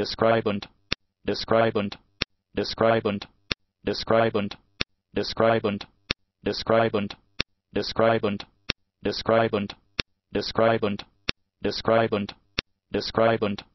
describent, describent, describent, describent, describent, describant, describant, describant, describant, describant, describant,